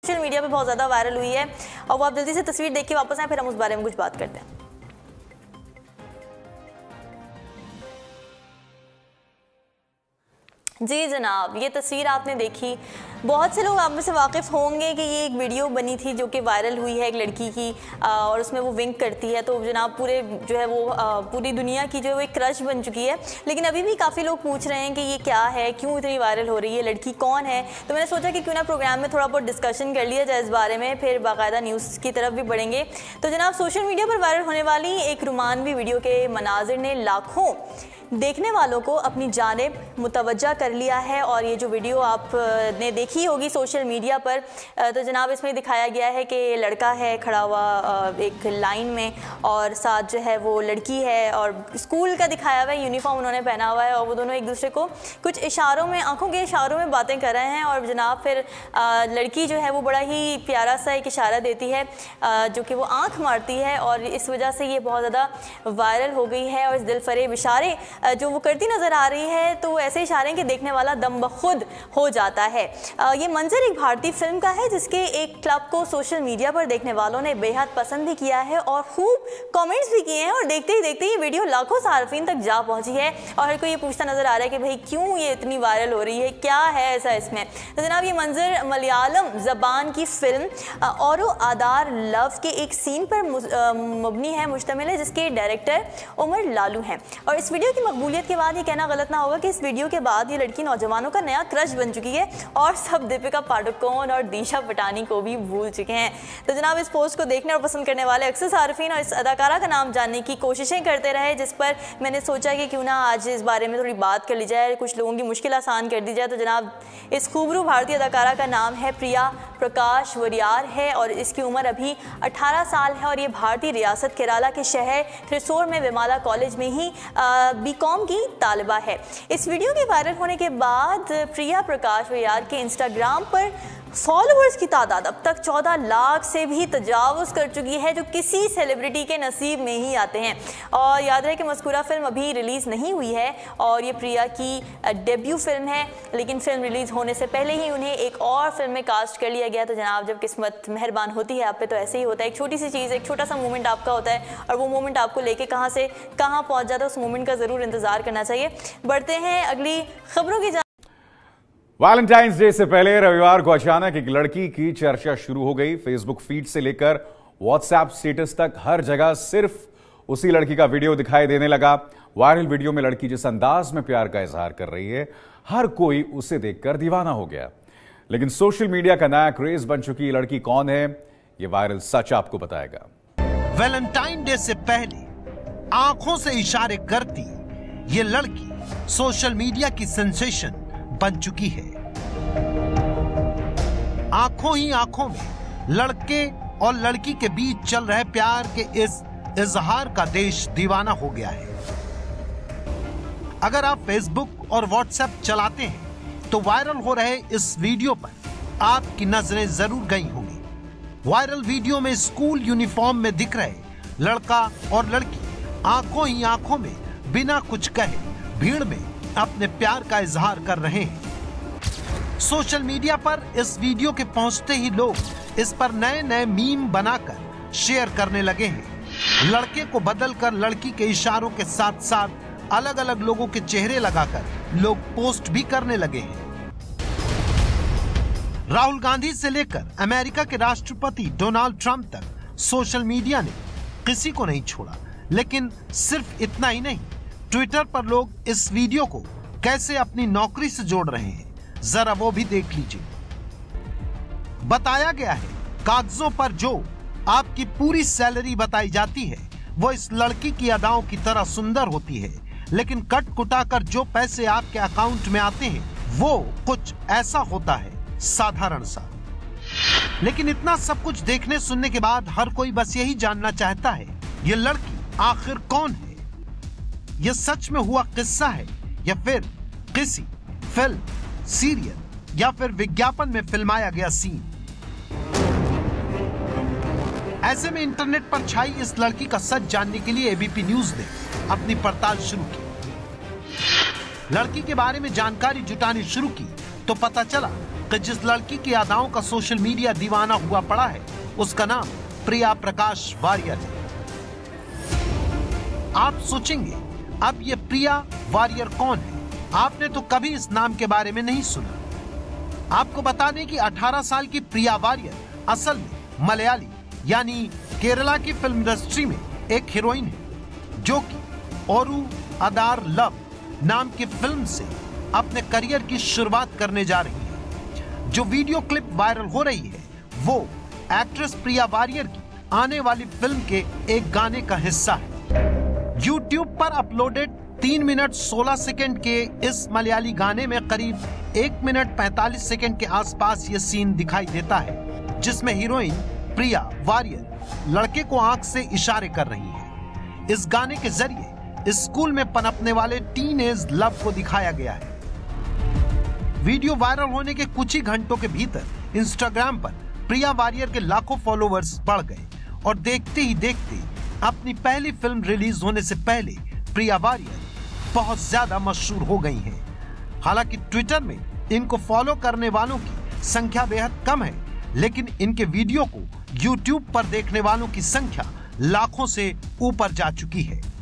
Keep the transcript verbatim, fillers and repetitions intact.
Social media पे बहुत ज़्यादा वायरल हुई है और वो आप जल्दी से तस्वीर देख के वापस आए, फिर हम उस बारे में कुछ बात करते हैं। जी जनाब, ये तस्वीर आपने देखी, बहुत से लोग आप में से वाकिफ़ होंगे कि ये एक वीडियो बनी थी जो कि वायरल हुई है एक लड़की की और उसमें वो विंक करती है। तो जनाब पूरे जो है वो पूरी दुनिया की जो है वो एक क्रश बन चुकी है। लेकिन अभी भी काफ़ी लोग पूछ रहे हैं कि ये क्या है, क्यों इतनी वायरल हो रही है, लड़की कौन है। तो मैंने सोचा कि क्यों ना प्रोग्राम में थोड़ा बहुत डिस्कशन कर लिया जाए इस बारे में, फिर बाकायदा न्यूज़ की तरफ भी बढ़ेंगे। तो जनाब सोशल मीडिया पर वायरल होने वाली एक रोमानवी वीडियो के मनाजिर ने लाखों देखने वालों को अपनी जानिब मुतवज्जा कर लिया है। और ये जो वीडियो आपने देखी होगी सोशल मीडिया पर, तो जनाब इसमें दिखाया गया है कि लड़का है खड़ा हुआ एक लाइन में और साथ जो है वो लड़की है और स्कूल का दिखाया हुआ है, यूनिफॉर्म उन्होंने पहना हुआ है और वो दोनों एक दूसरे को कुछ इशारों में, आंखों के इशारों में बातें कर रहे हैं। और जनाब फिर लड़की जो है वो बड़ा ही प्यारा सा एक इशारा देती है जो कि वो आँख मारती है और इस वजह से ये बहुत ज़्यादा वायरल हो गई है। और इस दिलफरेब इशारे जो वो करती नज़र आ रही है तो ऐसे इशारे के देखने वाला दम बखुद हो जाता है। ये मंजर एक भारतीय फिल्म का है जिसके एक क्लब को सोशल मीडिया पर देखने वालों ने बेहद पसंद भी किया है और खूब कमेंट्स भी किए हैं। और देखते ही देखते ये वीडियो लाखों सार्फिन तक जा पहुंची है और हर कोई ये पूछता नज़र आ रहा है कि भाई क्यों ये इतनी वायरल हो रही है, क्या है ऐसा इसमें। तो जनाब ये मंजर मलयालम ज़बान की फिल्म औरो आदार लव के एक सीन पर मुबनी है, मुश्तमिल है, जिसके डायरेक्टर उमर लालू हैं। और इस वीडियो की मकबूलियत के बाद ये कहना गलत ना होगा कि इस वीडियो के बाद ये लड़की नौजवानों का नया क्रश बन चुकी है और सब दीपिका पादुकोण और दिशा पटानी को भी भूल चुके हैं। तो जनाब इस पोस्ट को देखने और पसंद करने वाले अक्सर सार्फिन और इस अदाकारा का नाम जानने की कोशिशें करते रहे, जिस पर मैंने सोचा कि क्यों ना आज इस बारे में थोड़ी बात कर ली जाए, कुछ लोगों की मुश्किल आसान कर दी जाए। तो जनाब इस खूबरू भारतीय अदाकारा का नाम है प्रिया प्रकाश वरियार है और इसकी उम्र अभी अठारह साल है और ये भारतीय रियासत केरला के शहर थ्रिसोर में विमाला कॉलेज में ही बी कॉम की तालिबा है। इस वीडियो के वायरल होने के बाद प्रिया प्रकाश वरियार के इंस्टाग्राम पर फॉलोअर्स की तादाद अब तक चौदह लाख से भी तजावुज़ कर चुकी है, जो किसी सेलिब्रिटी के नसीब में ही आते हैं। और याद रहे कि मज़कूरा फिल्म अभी रिलीज़ नहीं हुई है और ये प्रिया की डेब्यू फिल्म है, लेकिन फिल्म रिलीज़ होने से पहले ही उन्हें एक और फिल्म में कास्ट कर लिया गया। तो जनाब जब किस्मत मेहरबान होती है आप पे तो ऐसे ही होता है, एक छोटी सी चीज़, एक छोटा सा मोमेंट आपका होता है और वो मोमेंट आपको लेके कहाँ से कहाँ पहुँच जाता है, उस मोमेंट का ज़रूर इंतज़ार करना चाहिए। बढ़ते हैं अगली खबरों की। वैलेंटाइंस डे से पहले रविवार को अचानक एक लड़की की चर्चा शुरू हो गई। फेसबुक फीड से लेकर व्हाट्सएप स्टेटस तक हर जगह सिर्फ उसी लड़की का वीडियो दिखाई देने लगा। वायरल वीडियो में लड़की जिस अंदाज में प्यार का इजहार कर रही है, हर कोई उसे देखकर दीवाना हो गया। लेकिन सोशल मीडिया का नया क्रेज बन चुकी लड़की कौन है, ये वायरल सच आपको बताएगा। वैलेंटाइन डे से पहले आंखों से इशारे करती ये लड़की सोशल मीडिया की सेंसेशन बन चुकी है। आंखों ही आंखों में लड़के और लड़की के बीच चल रहे प्यार के इस इजहार का देश दीवाना हो गया है। अगर आप फेसबुक और व्हाट्सएप चलाते हैं तो वायरल हो रहे इस वीडियो पर आपकी नजरें जरूर गई होंगी। वायरल वीडियो में स्कूल यूनिफॉर्म में दिख रहे लड़का और लड़की आंखों ही आंखों में बिना कुछ कहे भीड़ में अपने प्यार का इजहार कर रहे हैं। सोशल मीडिया पर इस वीडियो के पहुंचते ही लोग इस पर नए नए मीम बनाकर शेयर करने लगे हैं। लड़के को बदलकर लड़की के इशारों के साथ साथ अलग अलग लोगों के चेहरे लगाकर लोग पोस्ट भी करने लगे हैं। राहुल गांधी से लेकर अमेरिका के राष्ट्रपति डोनाल्ड ट्रंप तक सोशल मीडिया ने किसी को नहीं छोड़ा। लेकिन सिर्फ इतना ही नहीं, ट्विटर पर लोग इस वीडियो को कैसे अपनी नौकरी से जोड़ रहे हैं, जरा वो भी देख लीजिए। बताया गया है कागजों पर जो आपकी पूरी सैलरी बताई जाती है वो इस लड़की की अदाओं की तरह सुंदर होती है, लेकिन कट कुटाकर जो पैसे आपके अकाउंट में आते हैं वो कुछ ऐसा होता है, साधारण सा। लेकिन इतना सब कुछ देखने सुनने के बाद हर कोई बस यही जानना चाहता है, ये लड़की आखिर कौन है? यह सच में हुआ किस्सा है या फिर किसी फिल्म, सीरियल या फिर विज्ञापन में फिल्माया गया सीन? ऐसे में इंटरनेट पर छाई इस लड़की का सच जानने के लिए एबीपी न्यूज ने अपनी पड़ताल शुरू की। लड़की के बारे में जानकारी जुटानी शुरू की तो पता चला कि जिस लड़की की अदाओं का सोशल मीडिया दीवाना हुआ पड़ा है उसका नाम प्रिया प्रकाश वारियर है। आप सोचेंगे अब ये प्रिया वारियर कौन है? आपने तो कभी इस नाम के बारे में नहीं सुना। आपको बता दें कि अठारह साल की प्रिया वारियर असल में मलयाली यानी केरला की फिल्म इंडस्ट्री में एक हीरोइन है जो कि ओरू अदार लव नाम की फिल्म से अपने करियर की शुरुआत करने जा रही है। जो वीडियो क्लिप वायरल हो रही है वो एक्ट्रेस प्रिया वारियर की आने वाली फिल्म के एक गाने का हिस्सा है। यूट्यूब पर अपलोडेड तीन मिनट सोलह सेकंड के इस मलयाली गाने में करीब एक मिनट पैंतालीस सेकंड के आसपास ये सीन दिखाई देता है जिसमें हीरोइन प्रिया वारियर लड़के को आंख से इशारे कर रही है। इस गाने के जरिए स्कूल में पनपने वाले टीन एज लव को दिखाया गया है। वीडियो वायरल होने के कुछ ही घंटों के भीतर इंस्टाग्राम पर प्रिया वारियर के लाखों फॉलोवर्स बढ़ गए और देखते ही देखते अपनी पहली फिल्म रिलीज होने से पहले प्रिया वारियर बहुत ज्यादा मशहूर हो गई हैं। हालांकि ट्विटर में इनको फॉलो करने वालों की संख्या बेहद कम है, लेकिन इनके वीडियो को यूट्यूब पर देखने वालों की संख्या लाखों से ऊपर जा चुकी है।